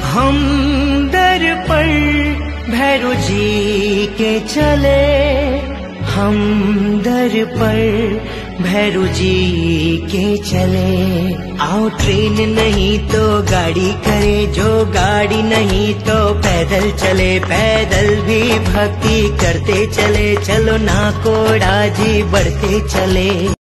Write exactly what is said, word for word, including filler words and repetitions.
हम दर पर भैरू जी के चले, हम दर पर भैरू जी के चले। आओ ट्रेन नहीं तो गाड़ी करे, जो गाड़ी नहीं तो पैदल चले, पैदल भी भक्ति करते चले। चलो ना कोड़ा जी बढ़ते चले।